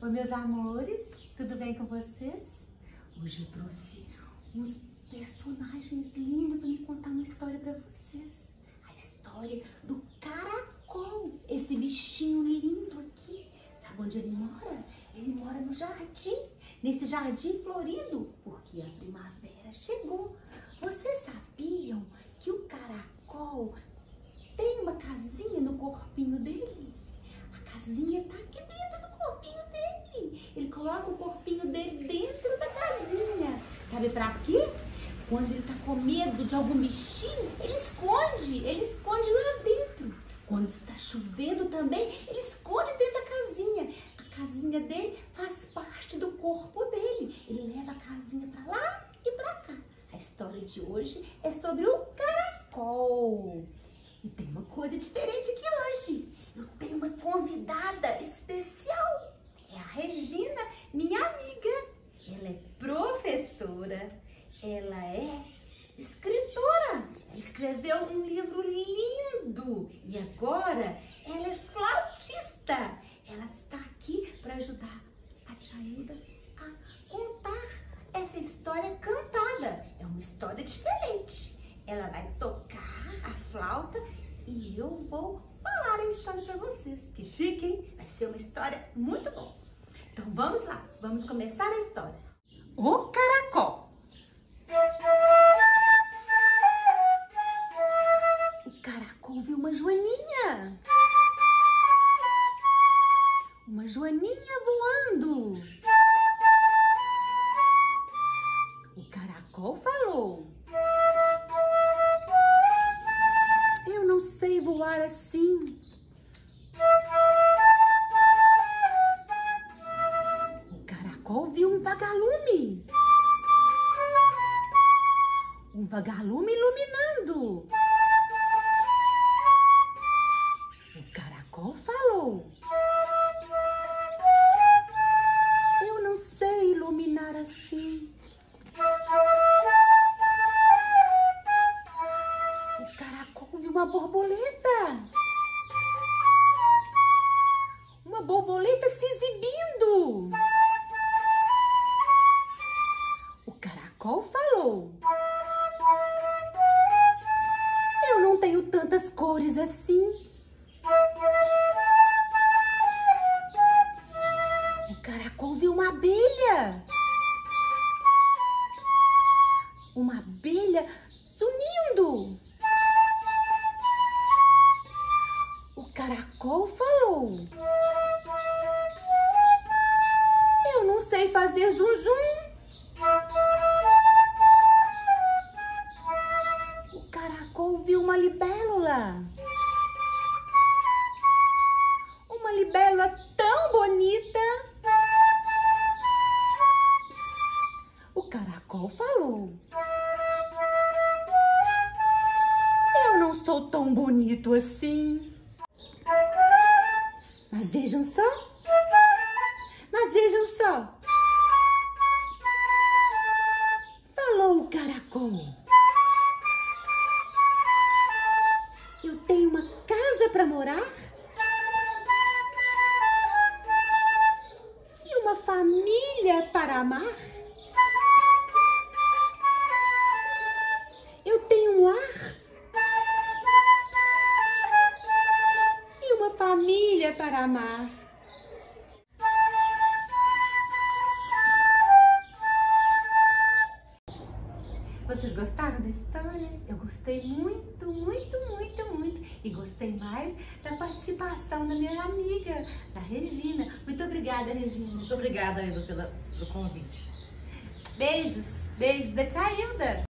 Oi, meus amores, tudo bem com vocês? Hoje eu trouxe uns personagens lindos para me contar uma história para vocês. A história do caracol, esse bichinho lindo aqui. Sabe onde ele mora? Ele mora no jardim, nesse jardim florido, porque a primavera chegou. Vocês sabiam que o caracol tem uma casinha no corpinho dele? A casinha tá aqui dentro do corpinho dele. Ele coloca o corpinho dele dentro da casinha. Sabe pra quê? Quando ele tá com medo de algum bichinho, ele esconde lá dentro. Quando está chovendo também, ele esconde dentro da casinha. A casinha dele faz parte do corpo dele. Ele leva a casinha pra lá e pra cá. A história de hoje é sobre o caracol. E tem uma coisa diferente aqui hoje. Eu tenho uma convidada especial. É a Regina, minha amiga. Ela é professora, ela é escritora. Ela escreveu um livro lindo e agora ela é flautista. Ela está aqui para ajudar a tia Hilda a contar essa história cantada. É uma história diferente. Ela vai tocar a flauta e eu vou falar a história para vocês. Que chique, hein? Vai ser uma história muito boa. Então vamos lá, vamos começar a história. O caracol. O caracol viu uma joaninha. Uma joaninha voando. O caracol falou: eu não sei voar assim. O caracol viu um vagalume. Um vagalume iluminando. O caracol falou: eu não sei iluminar assim. O caracol viu uma borboleta. Uma borboleta se exibindo. O caracol falou: eu não tenho tantas cores assim. O caracol viu uma abelha. Uma abelha sumindo. O caracol falou: eu não sei fazer zum zum. O caracol viu uma libélula. Uma libélula tão bonita. O caracol falou: eu não sou tão bonito assim. Mas vejam só. Falou o caracol: eu tenho uma casa para morar e uma família para amar. Eu tenho um lar e uma família para amar. Vocês gostaram da história? Eu gostei muito, muito, muito, muito. E gostei mais da participação da minha amiga, da Regina. Muito obrigada, Regina. Muito obrigada, Hilda, pelo convite. Beijos, beijos da tia Hilda.